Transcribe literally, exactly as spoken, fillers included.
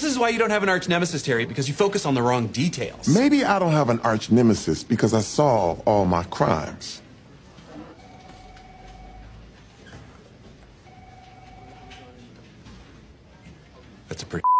This is why you don't have an arch nemesis, Terry, because you focus on the wrong details. Maybe I don't have an arch nemesis because I solve all my crimes. That's a pretty...